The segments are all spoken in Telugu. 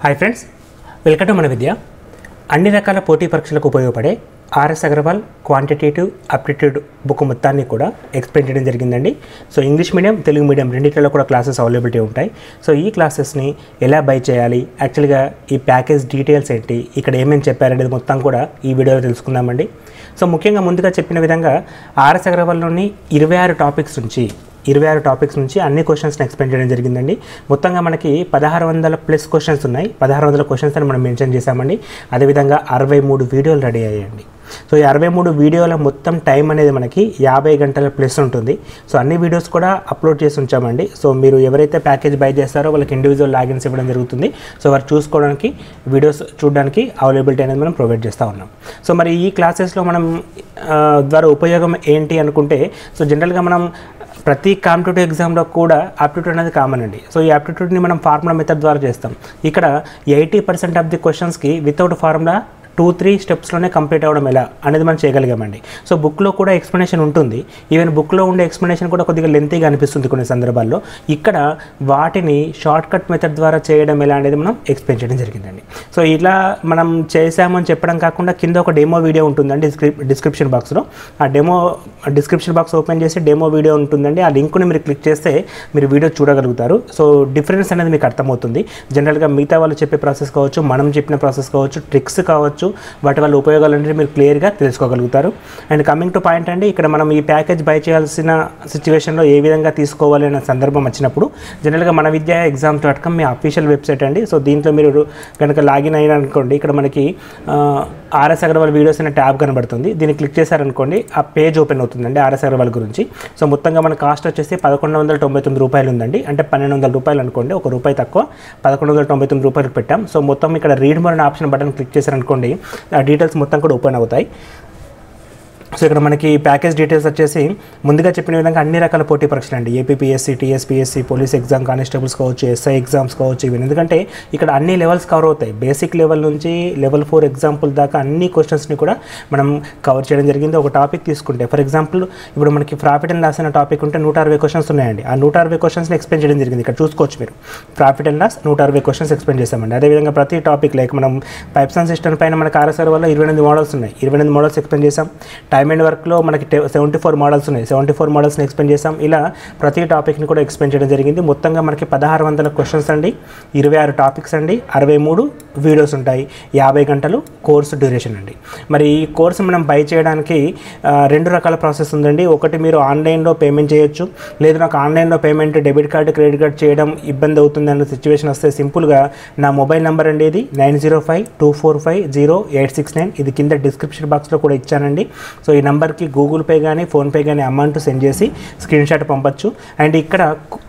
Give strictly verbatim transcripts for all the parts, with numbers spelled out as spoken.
హాయ్ ఫ్రెండ్స్, వెల్కమ్ టు మన విద్య. అన్ని రకాల పోటీ పరీక్షలకు ఉపయోగపడే RS Agarwal quantitative aptitude book మొత్తాన్ని కూడా ఎక్స్ప్లెయిన్ చేయడం జరిగిందండి. So English medium, Telugu medium రెండింటిలో కూడా క్లాసెస్ అవైలబిలిటీ ఉంటాయి. సో ఈ క్లాసెస్ని ఎలా బై చేయాలి, యాక్చువల్గా ఈ ప్యాకేజ్ డీటెయిల్స్ ఏంటి, ఇక్కడ ఏమేమి చెప్పారనేది మొత్తం కూడా ఈ వీడియోలో తెలుసుకుందామండి. సో ముఖ్యంగా ముందుగా చెప్పిన విధంగా ఆర్ఎస్ అగర్వాల్లోని ఇరవై ఆరు టాపిక్స్ నుంచి ఇరవై ఆరు టాపిక్స్ నుంచి అన్ని క్వశ్చన్స్ని ఎక్స్ప్లెయిన్ చేయడం జరిగిందండి. మొత్తంగా మనకి పదహారు వందల ప్లస్ క్వశ్చన్స్ ఉన్నాయి. పదహారు వందల క్వశ్చన్స్ అని మనం మెన్షన్ చేశామండి. అదేవిధంగా అరవై మూడు వీడియోలు రెడీ అయ్యాయండి. సో ఈ అరవై మూడు వీడియోల మొత్తం టైం అనేది మనకి యాభై గంటల ప్లస్ ఉంటుంది. సో అన్ని వీడియోస్ కూడా అప్లోడ్ చేసి ఉంచామండి. సో మీరు ఎవరైతే ప్యాకేజ్ బై చేస్తారో వాళ్ళకి ఇండివిజువల్ లాగిన్స్ ఇవ్వడం జరుగుతుంది. సో వారు చూసుకోవడానికి, వీడియోస్ చూడడానికి అవైలబిలిటీ అనేది మనం ప్రొవైడ్ చేస్తూ ఉన్నాం. సో మరి ఈ క్లాసెస్లో మనం ద్వారా ఉపయోగం ఏంటి అనుకుంటే, సో జనరల్గా మనం ప్రతి కాంపిటేటివ్ ఎగ్జామ్లో కూడా ఆప్టిట్యూడ్ అనేది కామన్ అండి. సో ఈ ఆప్టిట్యూడ్ని మనం ఫార్ములా మెథడ్ ద్వారా చేస్తాం. ఇక్కడ ఎయిటీ పర్సెంట్ ఆఫ్ ది క్వశ్చన్స్కి వితౌట్ ఫార్ములా టూ త్రీ స్టెప్స్లోనే కంప్లీట్ అవ్వడం ఎలా అనేది మనం చేయగలిగామండి. సో బుక్లో కూడా ఎక్స్ప్లెనేషన్ ఉంటుంది. ఈవెన్ బుక్లో ఉండే ఎక్స్ప్లెనేషన్ కూడా కొద్దిగా లెంతీగా అనిపిస్తుంది కొన్ని సందర్భాల్లో. ఇక్కడ వాటిని షార్ట్ కట్ మెథడ్ ద్వారా చేయడం ఎలా అనేది మనం ఎక్స్ప్లెయిన్ చేయడం జరిగిందండి. సో ఇలా మనం చేసామని చెప్పడం కాకుండా కింద ఒక డెమో వీడియో ఉంటుందండి డిస్క్రిప్ డిస్క్రిప్షన్ బాక్స్లో. ఆ డెమో డిస్క్రిప్షన్ బాక్స్ ఓపెన్ చేసి డెమో వీడియో ఉంటుందండి. ఆ లింక్ని మీరు క్లిక్ చేస్తే మీరు వీడియో చూడగలుగుతారు. సో డిఫరెన్స్ అనేది మీకు అర్థమవుతుంది. జనరల్గా మిగతా వాళ్ళు చెప్పే ప్రాసెస్ కావచ్చు, మనం చెప్పిన ప్రాసెస్ కావచ్చు, ట్రిక్స్ కావచ్చు, వాటి వల్ల ఉపయోగాలు అంటే మీరు క్లియర్గా తెలుసుకోగలుగుతారు. అండ్ కమింగ్ టు పాయింట్ అండి, ఇక్కడ మనం ఈ ప్యాకేజ్ బై చేయాల్సిన సిచ్యువేషన్లో ఏ విధంగా తీసుకోవాలి అనే సందర్భం వచ్చినప్పుడు జనరల్గా మన విద్య ఎగ్జామ్స్ డాట్ కామ్ మీ అఫీషియల్ వెబ్సైట్ అండి. సో దీంట్లో మీరు కనుక లాగిన్ అయ్యారనుకోండి, ఇక్కడ మనకి ఆర్ఎస్ అగర్వాల్ వీడియోస్ అనే ట్యాబ్ కనబడుతుంది. దీన్ని క్లిక్ చేశారనుకోండి, ఆ పేజ్ ఓపెన్ అవుతుందండి ఆర్ఎస్ అగర్వాల్ గురించి. సో మొత్తంగా మన కాస్ట్ వచ్చేసి పదకొండు వందల తొంభై తొమ్మిది రూపాయలు ఉందండి. అంటే పన్నెండు వందల రూపాయలు అనుకోండి, ఒక రూపాయి తక్కువ, పదకొండు వందల తొంభై తొమ్మిది రూపాయలు పెట్టాం. సో మొత్తం ఇక్కడ రీడ్ మోర్ అనే ఆప్షన్ బటన్ క్లిక్ చేశారనుకోండి, ఆ డీటెయిల్స్ మొత్తం కూడా ఓపెన్ అవుతాయి. సో ఇక్కడ మనకి ప్యాకేజ్ డీటెయిల్స్ వచ్చేసి ముందుగా చెప్పిన విధంగా అన్ని రకాల పోటీ పరీక్షలు అండి. APPSC, TSPSC, police exam, constables కావచ్చు, ఎస్ఐ ఎగ్జామ్స్ కావచ్చు, ఇవన్నీ. ఎందుకంటే ఇక్కడ అన్ని లెవెల్స్ కవర్ అవుతాయి. బేసిక్ లెవెల్ నుంచి లెవెల్ ఫోర్ ఎగ్జాంపుల్ దాకా అన్ని క్వశ్చన్స్ని కూడా మనం కవర్ చేయడం జరిగింది. ఒక టాపిక్ తీసుకుంటే ఫర్ ఎగ్జాంపుల్ ఇప్పుడు మనకి ప్రాఫిట్ అండ్ లాస్ అనే టాపిక్ ఉంటే నూట అరవై క్వశ్చన్స్ ఉన్నాయండి. ఆ నూట అరవై క్వశ్చన్స్ని ఎక్స్ప్లెయిన్ చేయడం జరిగింది. ఇక్కడ చూసుకోవచ్చు మీరు, ప్రాఫిట్ అండ్ లాస్ నూట అరవై క్వశ్చన్స్ ఎక్స్ప్లెయిన్ చేస్తామండి. అదేవిధంగా ప్రతి టాపిక్ లైక్ మనం పైప్స్ అండ్ సిస్టమ్ పైన మనకి ఆర్ఎస్ఆర్ వల్ల ఇరవై ఎనిమిది మోడల్స్ ఉన్నాయి. ఇరవై ఎనిమిది మోడల్స్ ఎక్స్ప్లెయిన్ చేసాం. టైమ్ అండ్ వర్క్లో మనకి సెవెంటీ ఫోర్ మోడల్స్ ఉన్నాయి. సెవెంటీ ఫోర్ మోడల్స్ని ఎక్స్ప్లెయిన్ చేసాం. ఇలా ప్రతి టాపిక్ని కూడా ఎక్స్ప్లెయిన్ చేయడం జరిగింది. మొత్తంగా మనకి పదహారు వందల క్వశ్చన్స్ అండి, ఇరవై ఆరు టాపిక్స్ అండి, అరవై మూడు వీడియోస్ ఉంటాయి, యాభై గంటలు కోర్సు డ్యూరేషన్ అండి. మరి ఈ కోర్సు మనం బై చేయడానికి రెండు రకాల ప్రాసెస్ ఉందండి. ఒకటి మీరు ఆన్లైన్లో పేమెంట్ చేయొచ్చు, లేదు నాకు ఆన్లైన్లో payment debit card, credit card చేయడం ఇబ్బంది అవుతుంది అన్న సిచ్యువేషన్ వస్తే సింపుల్గా నా మొబైల్ నెంబర్ అండి, ఇది nine zero five two four five zero eight six nine. ఇది కింద డిస్క్రిప్షన్ బాక్స్లో కూడా ఇచ్చానండి. సో ఈ నెంబర్కి గూగుల్ పే కానీ ఫోన్పే కానీ అమౌంట్ సెండ్ చేసి స్క్రీన్ షాట్ పంపచ్చు. అండ్ ఇక్కడ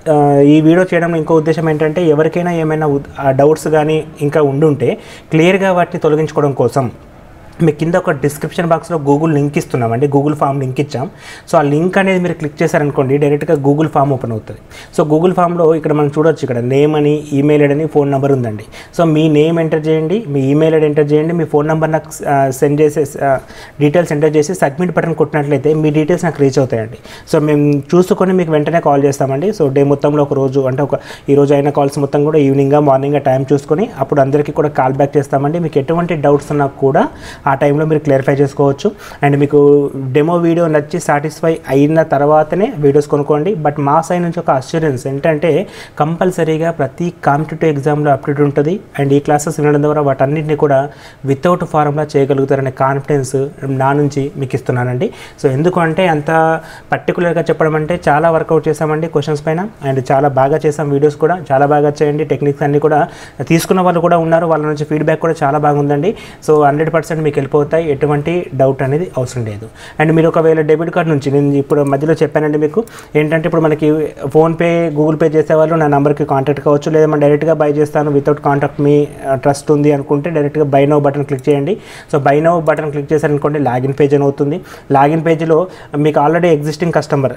ఈ వీడియో చేయడంలో ఇంకో ఉద్దేశం ఏంటంటే ఎవరికైనా ఏమైనా డౌట్స్ కానీ ఇంకా ఉండుంటే క్లియర్గా వాటిని తొలగించుకోవడం కోసం మీకు కింద ఒక డిస్క్రిప్షన్ బాక్స్లో గూగుల్ లింక్ ఇస్తున్నామండి. గూగుల్ ఫామ్ లింక్ ఇచ్చాం. సో ఆ లింక్ అనేది మీరు క్లిక్ చేశారనుకోండి, డైరెక్ట్గా గూగుల్ ఫామ్ ఓపెన్ అవుతుంది. సో గూగుల్ ఫామ్లో ఇక్కడ మనం చూడొచ్చు, ఇక్కడ నేమ్ అని, ఈమెయిల్ ఐడి అని, ఫోన్ నెంబర్ ఉందండి. సో మీ నేమ్ ఎంటర్ చేయండి, మీ ఈమెయిల్ ఐడి ఎంటర్ చేయండి, మీ ఫోన్ నెంబర్ నాకు సెండ్ చేసే డీటెయిల్స్ ఎంటర్ చేసి సబ్మిట్ బటన్ కొట్టినట్లయితే మీ డీటెయిల్స్ నాకు రీచ్ అవుతాయండి. సో మేము చూసుకొని మీకు వెంటనే కాల్ చేస్తామండి. సో డే మొత్తంలో ఒక రోజు అంటే ఒక ఈ రోజు అయిన కాల్స్ మొత్తం కూడా ఈవినింగ్గా మార్నింగ్గా టైం చూసుకొని అప్పుడు అందరికీ కూడా కాల్ బ్యాక్ చేస్తామండి. మీకు ఎటువంటి డౌట్స్ ఉన్నా కూడా ఆ టైంలో మీరు క్లారిఫై చేసుకోవచ్చు. అండ్ మీకు డెమో వీడియో నచ్చి సాటిస్ఫై అయిన తర్వాతనే వీడియోస్ కొనుక్కోండి. బట్ మా సైడ్ నుంచి ఒక అష్యూరెన్స్ ఏంటంటే కంపల్సరీగా ప్రతి కాంపిటేటివ్ ఎగ్జామ్లో అప్డేట్ ఉంటుంది. అండ్ ఈ క్లాసెస్ వినడం ద్వారా వాటన్నింటినీ కూడా వితౌట్ ఫార్ములా చేయగలుగుతారనే కాన్ఫిడెన్స్ నా నుంచి మీకు ఇస్తున్నానండి. సో ఎందుకు అంటే అంత పర్టికులర్గా చెప్పడం అంటే చాలా వర్కౌట్ చేసామండి క్వశ్చన్స్ పైన. అండ్ చాలా బాగా చేసాం, వీడియోస్ కూడా చాలా బాగా చేయండి. టెక్నిక్స్ అన్నీ కూడా తీసుకున్న వాళ్ళు కూడా ఉన్నారు, వాళ్ళ నుంచి ఫీడ్బ్యాక్ కూడా చాలా బాగుందండి. సో హండ్రెడ్ పర్సెంట్ మీకు వెళ్ళిపోతాయి, ఎటువంటి డౌట్ అనేది అవసరం లేదు. అండ్ మీరు ఒకవేళ డెబిట్ కార్డ్ నుంచి నేను ఇప్పుడు మధ్యలో చెప్పానండి మీకు ఏంటంటే ఇప్పుడు మనకి ఫోన్పే, గూగుల్ పే చేసేవాళ్ళు నా నెంబర్కి కాంటాక్ట్ కావచ్చు, లేదా మనం డైరెక్ట్గా బై చేస్తాను వితౌట్ కాంటాక్ట్ మీ ట్రస్ట్ ఉంది అనుకుంటే డైరెక్ట్గా బై నౌ బటన్ క్లిక్ చేయండి. So buy now button click చేశారనుకోండి లాగిన్ పేజ్ అని అవుతుంది. లాగిన్ పేజ్లో మీకు ఆల్రెడీ ఎగ్జిస్టింగ్ కస్టమర్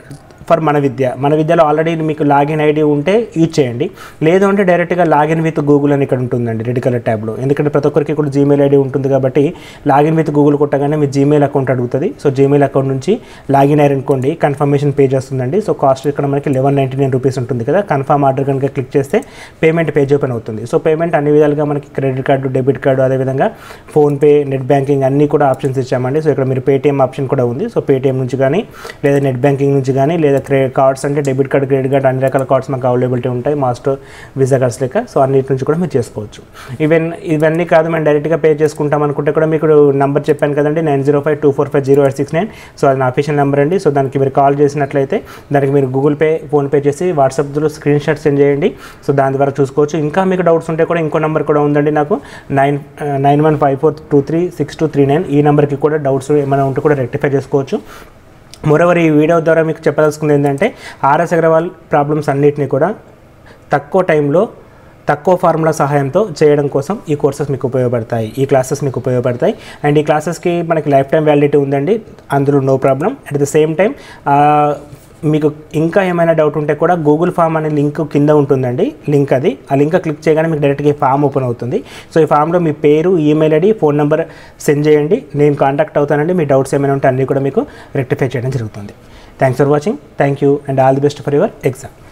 ఫర్ మన విద్య మన విద్యలో ఆల్రెడీ మీకు లాగిన్ ఐడి ఉంటే యూజ్ చేయండి. లేదు అంటే డైరెక్ట్గా లాగిన్ విత్ గూగుల్ అని ఇక్కడ ఉంటుందండి రెడ్ కలర్ ట్యాబ్లో. ఎందుకంటే ప్రతి ఒక్కరికి కూడా జీమెయిల్ ఐడి ఉంటుంది కాబట్టి లాగిన్ విత్ గూగుల్ కొట్టగానే మీ జీమెయిల్ అకౌంట్ అడుగుతుంది. సో జీమెయిల్ అకౌంట్ నుంచి లాగిన్ అయ్యారు అనుకోండి, కన్ఫర్మేషన్ పేజ్ వస్తుందండి. సో కాస్ట్ ఇక్కడ మనకి లెవెన్ నైంటీ నైన్ రూపీస్ ఉంటుంది కదా. కన్ఫర్మ్ ఆర్డర్ కనుక క్లిక్ చేస్తే పేమెంట్ పేజ్ ఓపెన్ అవుతుంది. సో పేమెంట్ అన్ని విధాలుగా మనకి క్రెడిట్ కార్డు, డెబిట్ కార్డు, అదేవిధంగా ఫోన్పే, నెట్ బ్యాంకింగ్ అన్నీ కూడా ఆప్షన్స్ ఇచ్చామండి. సో ఇక్కడ మీరు పేటీఎం ఆప్షన్ కూడా ఉంది. సో పేటీఎం నుంచి కానీ లేదా నెట్ బ్యాంకింగ్ నుంచి కానీ లేదా క్రెడిట్ కార్డ్స్ అంటే డెబిట్ కార్డు, క్రెడిట్ కార్డు అన్ని రకాల కార్డ్స్ మాకు అవైలబిలిటీ ఉంటాయి, మాస్టర్ వీసా కార్డ్స్ లెక్క. సో అన్నిటి నుంచి కూడా మీరు చేసుకోవచ్చు. ఈవెన్ ఇవన్నీ కాదు మేము డైరెక్ట్గా పే చేసుకుంటాం అనుకుంటే కూడా మీకు నెంబర్ చెప్పాను కదండి, nine zero five two four five zero eight six nine. So అది నా అఫీషియల్ నెంబర్ అండి. సో దానికి మీరు కాల్ చేసినట్లయితే దానికి మీరు గూగుల్ పే, ఫోన్పే చేసి వాట్సాప్లో స్క్రీన్ షాట్ సెండ్ చేయండి. సో దాని ద్వారా చూసుకోవచ్చు. ఇంకా మీకు డౌట్స్ ఉంటే కూడా ఇంకో నెంబర్ కూడా ఉందండి నాకు, nine nine one five four two three six two three nine. ఈ నెంబర్కి కూడా డౌట్స్ ఏమైనా ఉంటే కూడా రెక్టిఫై చేసుకోవచ్చు. మోరోవర్ ఈ వీడియో ద్వారా మీకు చెప్పదలుచుకుంది ఏంటంటే ఆర్ఎస్ అగర్వాల్ ప్రాబ్లమ్స్ అన్నిటినీ కూడా తక్కువ టైంలో తక్కువ ఫార్ములా సహాయంతో చేయడం కోసం ఈ కోర్సెస్ మీకు ఉపయోగపడతాయి, ఈ క్లాసెస్ మీకు ఉపయోగపడతాయి. అండ్ ఈ క్లాసెస్కి మనకి లైఫ్ టైం వ్యాలిడిటీ ఉందండి, అందులో no problem. At the same time మీకు ఇంకా ఏమైనా డౌట్ ఉంటే కూడా గూగుల్ ఫామ్ అనే లింక్ కింద ఉంటుందండి, లింక్ అది ఆ లింక్ క్లిక్ చేయగానే మీకు డైరెక్ట్గా ఈ ఫామ్ ఓపెన్ అవుతుంది. సో ఈ ఫామ్లో మీ పేరు, email ID, phone number send చేయండి, నేను కాంటాక్ట్ అవుతానండి. మీ డౌట్స్ ఏమైనా ఉంటే అన్నీ కూడా మీకు రెక్టిఫై చేయడం జరుగుతుంది. Thanks for watching. Thank you and all the best for your exam.